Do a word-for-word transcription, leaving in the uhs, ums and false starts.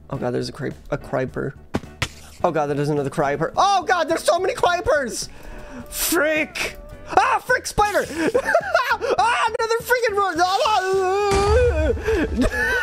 Oh god, there's a creep, a creeper. Oh god, there's another creeper. Oh god, there's so many creepers! Frick! Ah, frick spider! Ah, another freaking run!